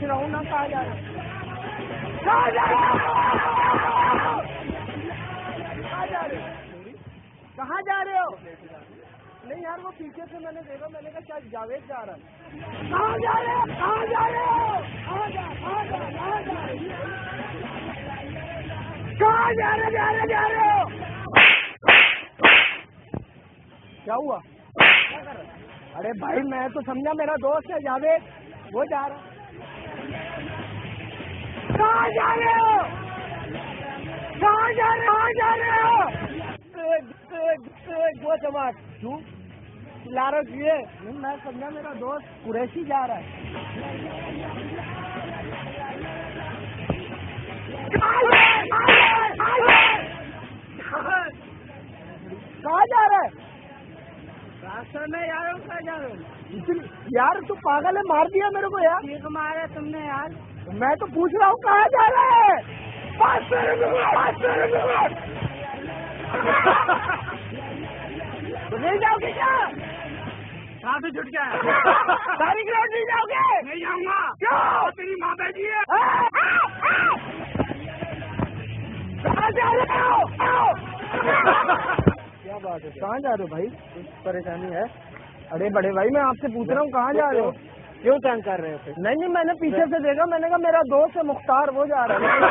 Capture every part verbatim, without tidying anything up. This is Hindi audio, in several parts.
पूछ रहा हूँ ना, कहाँ जा रहे हो? कहाँ जा रहे हो? कहाँ जा रहे हो? कहाँ जा रहे हो? नहीं यार, वो पीछे से मैंने देखा, मैंने कहा शायद जावेद जा रहा है। कहाँ जा रहे हो? कहाँ जा रहे हो? कहाँ जा कहाँ जा कहाँ जा रहे हो? कहाँ जा रहे जा रहे जा रहे हो? क्या हुआ? क्या कर रहे? अरे भाई मैं तो समझा मेरा दोस्त है जावेद, वो जा रहा है। कहाँ जा रहे हो? कहाँ जा रहे हो? कहाँ जा रहे हो? वो जमात क्यों ला रही है? नहीं मैं समझा मेरा दोस्त कुरैशी जा रहा है। कहाँ जा रहा है? रास्ते में यार, कहाँ जा रहे हो? यार तू पागल है, मार दिया मेरे को यार। ठीक मारा तुमने यार। मैं तो पूछ रहा हूँ कहाँ जा रहा है? पाँच सौ रुपये तो नहीं जाओगे क्या? कहाँ से छुट गया? सारी ग्राउंड नहीं जाओगे? नहीं जाऊंगा। क्यों? तेरी माँ बैठी है। कहाँ जा रहे हो? क्या बात है, कहाँ जा रहे हो भाई? कुछ परेशानी है? अरे बड़े भाई मैं आपसे पूछ रहा हूँ कहाँ जा रहे हो? क्यों तंग कर रहे हो? नहीं नहीं, मैंने पीछे से देखा, मैंने कहा मेरा दोस्त है मुख्तार, वो जा रहा है।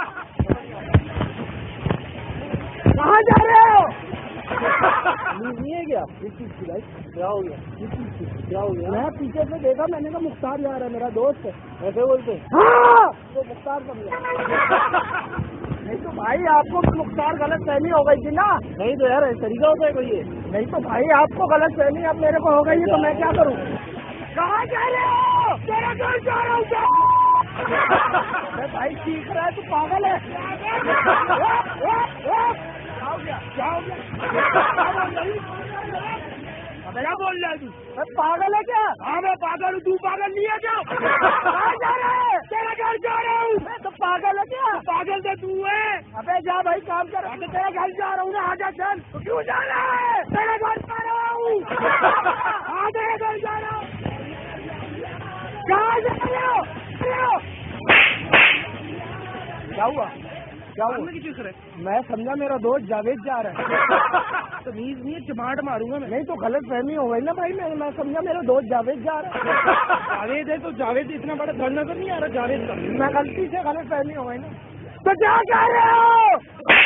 कहाँ जा रहे हो? नहीं है क्या? किस चीज की भाई? क्या हो गया? किस चीज की? क्या हो गया? मैं पीछे से देखा, मैंने कहा मुख्तार जा रहा है, मेरा दोस्त है। ऐसे बोलते? हाँ, तो मुख्तार समझा। नहीं तो भाई आपको मुख्तार गलत फहमी हो गई थी ना? नहीं तो यार तरीका होता है कोई ये? नहीं तो भाई आपको गलत फहमी अब मेरे को हो गई है, तो मैं क्या करूँ? कहाँ जा रहे हो? तेरा घर जा रहा हूँ। अरे भाई सीख रहा है, तू पागल है? क्या हो गया? क्या बोल रहा है तू? पागल है क्या? हाँ मैं पागल हूँ, तू पागल नहीं है क्या? कहाँ जा रहा है? तेरा घर जा रहा हूँ। मैं तो पागल है क्या? पागल तो तू है। अबे जा भाई काम कर। अबे तेरा घर जा रहा हूँ ना, आजा चल। तो क्यों जा रहा है? तेरा घर जा रहा हूँ। हाँ तेरा घर जा रहा हूँ। कहाँ जा रहे हो? क्या हुआ? क्या हुआ? मैं समझा मेरा दोस्त जावेद जा रहा है। तो नींद नहीं है, चिमाट मारूंगा मैं। नहीं तो गलत फहमी हो गई ना भाई, मैं मैं समझा मेरा दोस्त जावेद जा रहा है। जावेद है तो जावेद इतना बड़ा धड़ नजर नहीं आ रहा जावेद का। मैं गलती से गलत फहमी हो गई ना। तो क्या कह रहे हो?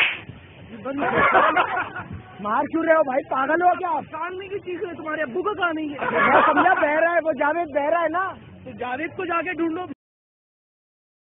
मार क्यों रहे हो भाई? पागल हो क्या आप? कान में की चीज है तुम्हारे अब्बू का कान नहीं है। मैं समझा बह रहा है वो, जावेद बह रहा है ना, तो जावेद को जाके ढूंढो।